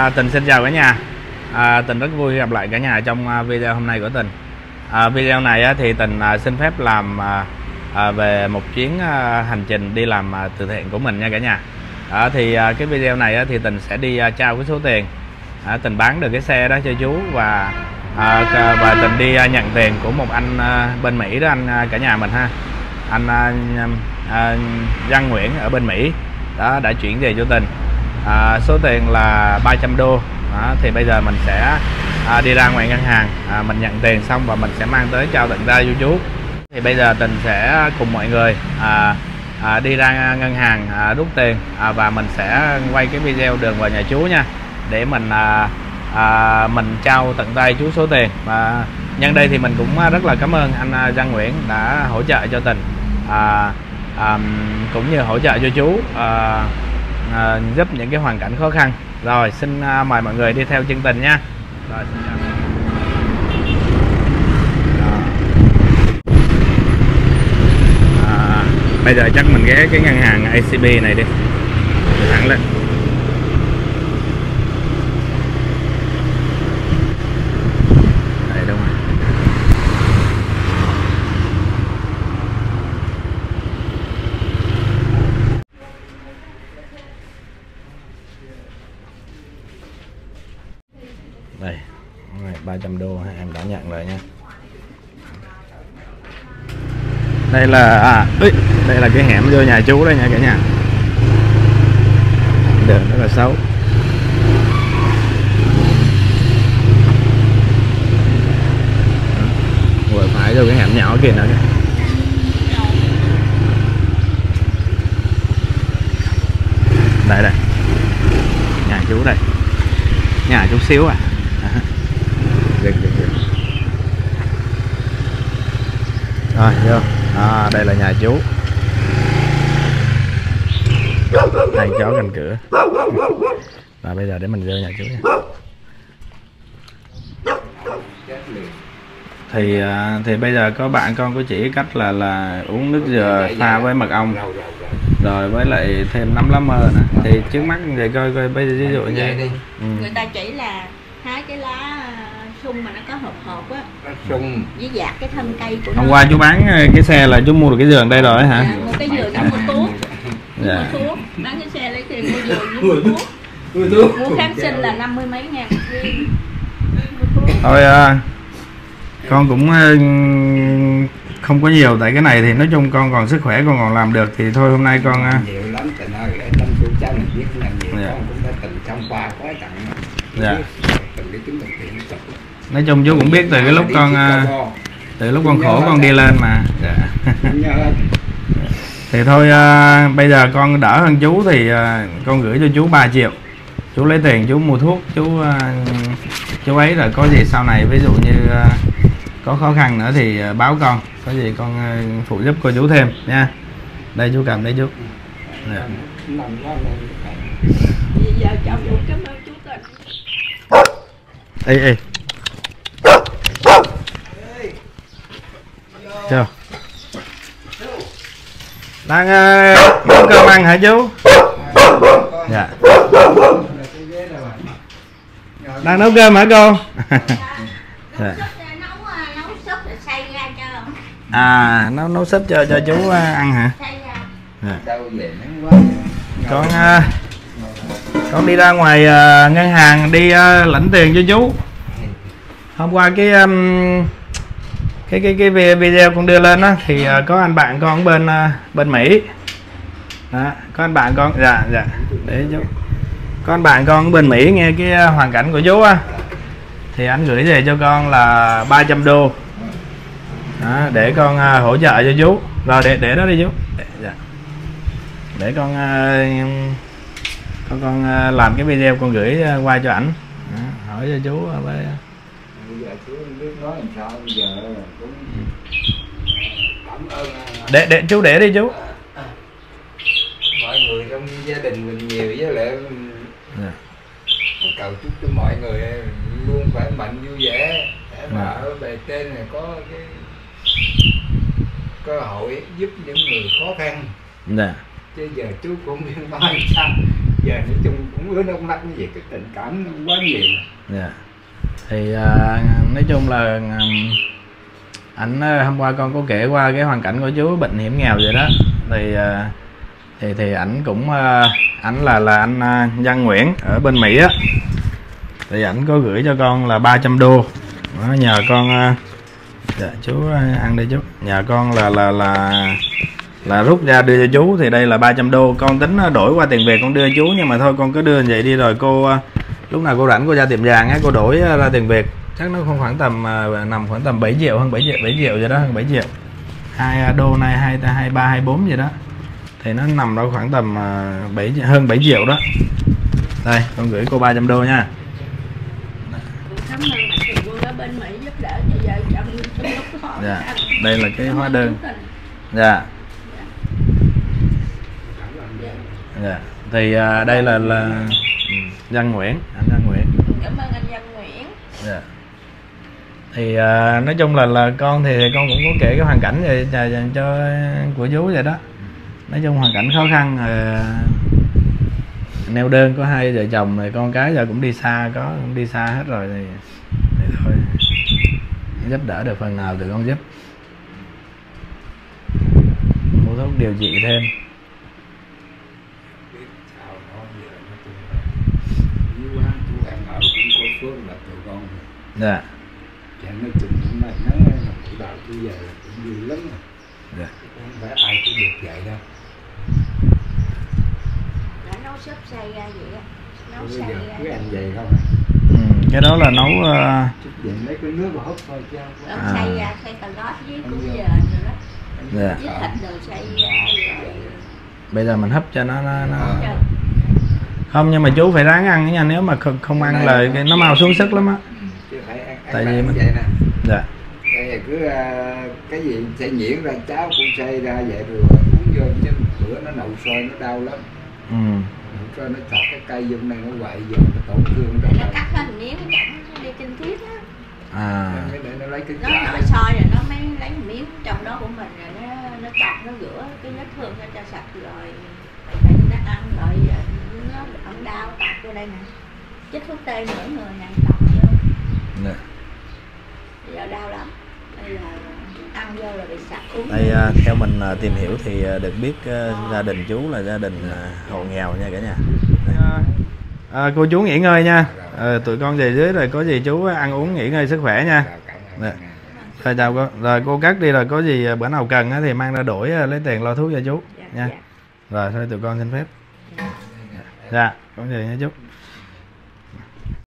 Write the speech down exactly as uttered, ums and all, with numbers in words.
À, Tình xin chào cả nhà. à, Tình rất vui gặp lại cả nhà trong video hôm nay của Tình. à, Video này á, thì Tình à, xin phép làm à, à, về một chuyến à, hành trình đi làm à, từ thiện của mình nha cả nhà. à, Thì à, cái video này á, thì Tình sẽ đi à, trao cái số tiền à, Tình bán được cái xe đó cho chú, và à, và Tình đi à, nhận tiền của một anh à, bên Mỹ đó, anh à, cả nhà mình ha. Anh à, à, Văn Nguyễn ở bên Mỹ đó đã chuyển về cho Tình. À, số tiền là ba trăm đô. Đó, thì bây giờ mình sẽ à, đi ra ngoài ngân hàng, à, mình nhận tiền xong và mình sẽ mang tới trao tận tay cho chú. Thì bây giờ Tình sẽ cùng mọi người à, à, đi ra ngân hàng à, rút tiền, à, và mình sẽ quay cái video đường vào nhà chú nha, để mình à, à, mình trao tận tay chú số tiền. Và nhân đây thì mình cũng rất là cảm ơn anh Văn Nguyễn đã hỗ trợ cho Tình, à, à, cũng như hỗ trợ cho chú à, À, giúp những cái hoàn cảnh khó khăn. Rồi xin à, mời mọi người đi theo chân Tình nha. Rồi, xin chào. À, bây giờ chắc mình ghé cái ngân hàng a xê bê này đi, đi thẳng lên. Đây đúng rồi. Đây, ba trăm đô em đã nhận rồi nha. Đây là à, ơi, đây là cái hẻm vô nhà chú đây nha cả nhà. Đường rất là xấu. Rồi phải vô cái hẻm nhỏ kia nữa. Đây đây. Nhà chú đây. Nhà chút xíu à. Được, được, được. Rồi vô. À, đây là nhà chú. Hai chó canh cửa. Và bây giờ để mình vô nhà chú nha. Thì thì bây giờ có bạn con có chỉ cách là là uống nước dừa pha với mật ong, rồi với lại thêm nấm lá mơ nè. Thì trước mắt vậy coi coi bây giờ ví dụ như ừ. Người ta chỉ là hái cái lá sung mà nó có hộp hộp á, sung với dạt cái thân cây của hôm nó. qua chú bán cái xe là chú mua được cái giường đây rồi hả? Dạ, mua cái giường nó mua thuốc. Dạ. Mua thuốc, bán cái xe lấy tiền mua giường nó mua thuốc. Mua thuốc. Mua kháng sinh là năm mươi mấy ngàn viên. Thôi à, con cũng không có nhiều, tại cái này thì nói chung con còn sức khỏe, con còn làm được thì thôi hôm nay con nhiều lắm, tình ơi, năm chú cháu mình biết làm nhiều, dạ. Con cũng đã từng trong qua quá tặng. Dạ. Từng cái chứng thực hiện. Nói chung chú cũng biết từ cái lúc con từ lúc con khổ con đi lên mà. Dạ. Thì thôi à, bây giờ con đỡ hơn chú thì à, con gửi cho chú ba triệu. Chú lấy tiền chú mua thuốc, chú à, chú ấy rồi có gì sau này ví dụ như à, có khó khăn nữa thì à, báo con, có gì con à, phụ giúp cô chú thêm nha. Đây chú cầm đây chú. Dạ. Giờ chồng cũng cảm ơn chú Tình. Ê ê. Chưa? Đang uh, nấu cơm ăn hả chú? Dạ. Đang nấu cơm hả cô? Dạ. À, nấu nấu súp cho cho chú ăn hả? Dạ. Con uh, con đi ra ngoài uh, ngân hàng đi uh, lãnh tiền cho chú. Hôm qua cái um, cái cái cái video con đưa lên đó thì uh, có anh bạn con bên uh, bên Mỹ đó, có anh bạn con dạ dạ để chú, có anh bạn con bên Mỹ nghe cái uh, hoàn cảnh của chú á, thì anh gửi về cho con là ba trăm đô đó, để con uh, hỗ trợ cho chú. Rồi để để đó đi chú. Để, dạ. để con uh, con con uh, làm cái video con gửi uh, qua cho ảnh, hỏi cho chú uh, với bây giờ chú biết nói làm sao, bây giờ cũng cảm ơn để để chú để đi chú. Mọi người trong gia đình mình nhiều, với lại Yeah. cầu chúc cho mọi người luôn khỏe mạnh vui vẻ để mà Yeah. ở bề trên này có cái cơ hội giúp những người khó khăn. Yeah. Chứ giờ chú cũng biết nói sao, giờ nói chung cũng ứa đông lắc gì cái tình cảm nó quá nhiều. Dạ. Thì à, nói chung là um, ảnh hôm qua con có kể qua cái hoàn cảnh của chú bệnh hiểm nghèo vậy đó, thì à, thì thì ảnh cũng à, ảnh là là anh à, Văn Nguyễn ở bên Mỹ á, thì ảnh có gửi cho con là ba trăm đô. Đó, nhờ con à, dạ, chú ăn đi chú, nhờ con là là là là rút ra đưa cho chú, thì đây là ba trăm đô, con tính đổi qua tiền Việt con đưa chú, nhưng mà thôi con cứ đưa vậy đi, rồi cô lúc nào cô rảnh cô ra tiệm vàng á, cô đổi ra tiền Việt, chắc nó không khoảng tầm nằm khoảng tầm bảy triệu, hơn bảy triệu, bảy triệu vậy đó, hơn bảy triệu, hai đô này hai hai ba hai bốn vậy đó, thì nó nằm đâu khoảng tầm bảy hơn bảy triệu đó. Đây con gửi cô ba trăm đô nha. Cảm ơn Mạnh Thường Quân ở bên Mỹ giúp đỡ cho vợ chồng trong lúc khó. Dạ. Đây là cái hóa đơn. Dạ. Dạ. Thì à, đây là là Văn Nguyễn, anh Văn Nguyễn. Cảm ơn anh Văn Nguyễn. Dạ. Thì à, nói chung là là con thì con cũng có kể cái hoàn cảnh về cho, cho của chú vậy đó. Nói chung hoàn cảnh khó khăn, à, neo đơn, có hai vợ chồng rồi con cái giờ cũng đi xa, có cũng đi xa hết rồi, thì, thì thôi giúp đỡ được phần nào thì con giúp, mua thuốc điều trị thêm. Dạ. Dạ nói chung cũng là nắng là cụ đạo bây giờ cũng vui lắm rồi. Dạ. Không phải ai cũng được vậy đâu. Đã nấu súp xay ra vậy á. Nấu Bây xay giờ ra. cứ ăn vậy không? Ừ, cái đó là nấu uh... chút vậy lấy cái nước mà hút thôi chứ. Nấu À. xay ra, xay cà rốt với củ dền rồi đó. Dạ. Với thịt đồ xay ra rồi. Bây giờ mình hấp cho nó nó, nó... Trời. Không, nhưng mà chú phải ráng ăn nha, nếu mà không, không ăn là cái nó mau xuống sức lắm á. Chứ phải ăn, Tại ăn vì mình vậy nè. Dạ. Đây là cứ uh, cái gì xay nhuyễn ra cháo cũng xay ra vậy rồi uống vô, chứ bữa nó nậu sôi nó đau lắm. Ừ. Nậu sôi nó chọt cái cây vô này nó quậy vô nó tổn thương Để trong nó này. cắt hết miếng chẳng đi kinh thiết á. À. Để nó lấy cái Nó chả. nội soi rồi nó mới lấy một miếng trong đó của mình rồi nó nó chọc nó rửa cái vết thương nó cho sạch rồi để nó ăn rồi nó ẩn đau tạt vô đây nè, chích thuốc tê mỗi người nè tọc vô. Dạ. Giờ đau lắm, đây là ăn vô là bị sặc uống. Đây à, theo mình à, tìm hiểu thì à, được biết à, gia đình chú là gia đình à, hộ nghèo nha cả nhà. À, à, cô chú nghỉ ngơi nha. À, tụi con về dưới rồi có gì chú ăn uống nghỉ ngơi sức khỏe nha. Dạ. Rồi chào cô. Rồi cô cắt đi, rồi có gì bữa nào cần thì mang ra đổi lấy tiền lo thuốc cho chú Dạ, nha. dạ. Rồi thôi tụi con xin phép. Dạ, có gì nha chú.